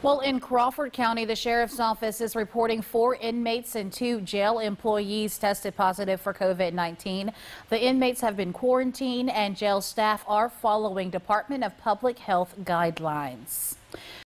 Well, in Crawford County, the sheriff's office is reporting 4 inmates and 2 jail employees tested positive for COVID-19. The inmates have been quarantined and jail staff are following Department of Public Health guidelines.